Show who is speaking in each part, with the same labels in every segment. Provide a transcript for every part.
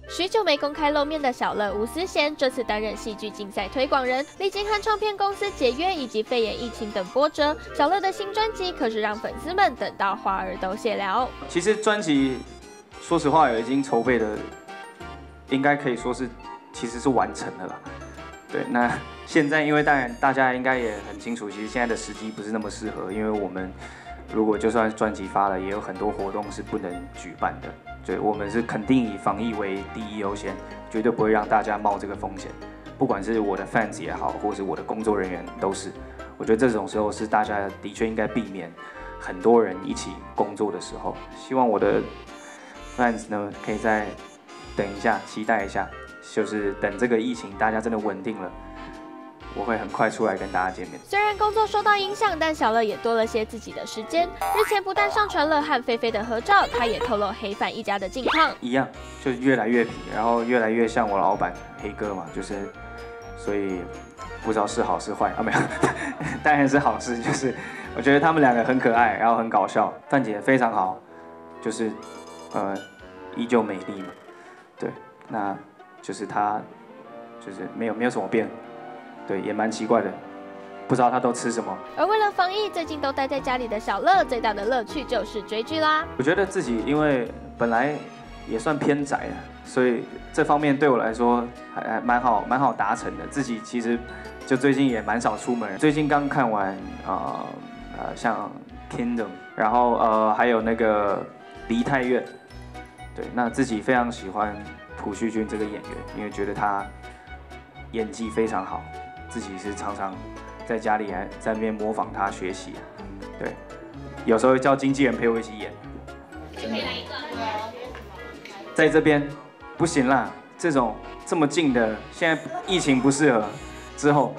Speaker 1: 许久没公开露面的小乐吴思贤，这次担任戏剧竞赛推广人，历经和唱片公司解约以及肺炎疫情等波折，小乐的新专辑可是让粉丝们等到花儿都谢了。
Speaker 2: 其实专辑，说实话已经筹备的，应该可以说是其实是完成了啦。对，那现在因为当然大家应该也很清楚，其实现在的时机不是那么适合，因为我们如果就算专辑发了，也有很多活动是不能举办的。对，我们是肯定以防疫为第一优先，绝对不会让大家冒这个风险。不管是我的 fans 也好，或是我的工作人员都是，我觉得这种时候是大家的确应该避免很多人一起工作的时候。希望我的 fans 呢可以再等一下，期待一下，就是等这个疫情大家真的稳定了。我会很快出来跟大家见面。
Speaker 1: 虽然工作受到影响，但小乐也多了些自己的时间。日前不但上传了和菲菲的合照，他也透露黑范一家的近况。
Speaker 2: 一样，就越来越皮，然后越来越像我老板黑哥嘛，就是，所以不知道是好是坏啊，没有，当然是好事。就是我觉得他们两个很可爱，然后很搞笑。范姐非常好，就是依旧美丽嘛，对，那就是她就是没有什么变。对，也蛮奇怪的，不知道他都吃什么。
Speaker 1: 而为了防疫，最近都待在家里的小乐，最大的乐趣就是追剧啦。
Speaker 2: 我觉得自己因为本来也算偏宅的，所以这方面对我来说还蛮好达成的。自己其实就最近也蛮少出门，最近刚看完像 Kingdom， 然后还有那个梨泰院，对，那自己非常喜欢朴叙俊这个演员，因为觉得他演技非常好。自己是常常在家里还在那边模仿他学习，对，有时候叫经纪人陪我一起演。在这边不行啦，这种这么近的，现在疫情不适合，之后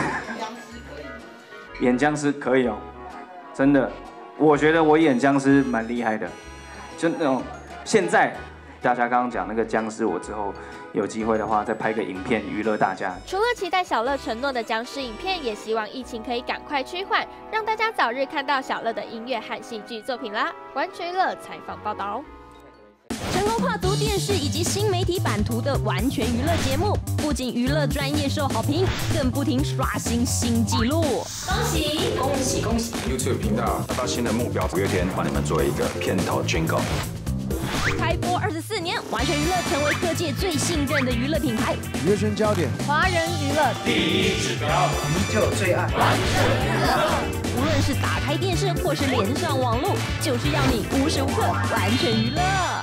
Speaker 2: 演僵尸可以哦，真的，我觉得我演僵尸蛮厉害的，就那种现在。大家刚刚讲那个僵尸，我之后有机会的话再拍个影片娱乐大家。
Speaker 1: 除了期待小乐承诺的僵尸影片，也希望疫情可以赶快趋缓，让大家早日看到小乐的音乐和戏剧作品啦。完全娱乐采访报道。
Speaker 3: 成功跨足电视以及新媒体版图的完全娱乐节目，不仅娱乐专业受好评，更不停刷新新纪录。
Speaker 4: 恭喜 ！YouTube 频道达到新的目标，五月天帮你们做一个片头 Jingle。
Speaker 3: 开播24年，完全娱乐成为各界最信任的娱乐品牌。
Speaker 5: 娱乐圈焦点，
Speaker 1: 华人娱乐
Speaker 6: 第一指标，
Speaker 5: 依旧最爱
Speaker 6: 完全娱乐。
Speaker 3: 无论是打开电视或是连上网络，就是要你无时无刻完全娱乐。